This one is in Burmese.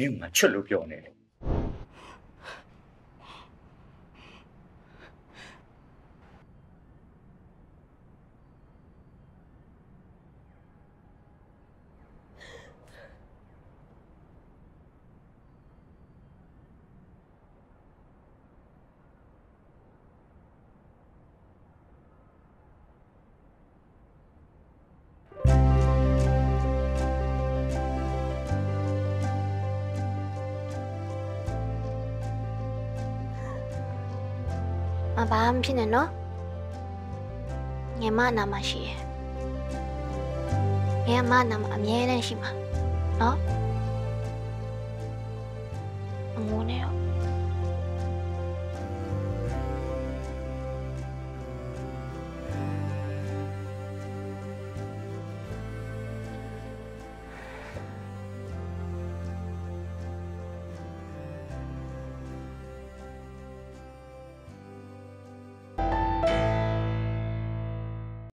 င်းကချွတ်လို့ပြောနေတယ်မဘာမှဖြစ်နေနော်ငယ်မနာမရှိရဲ့ငယ်မနာမအမြဲတမ်းရှိမှာနော်အငိုးနေရော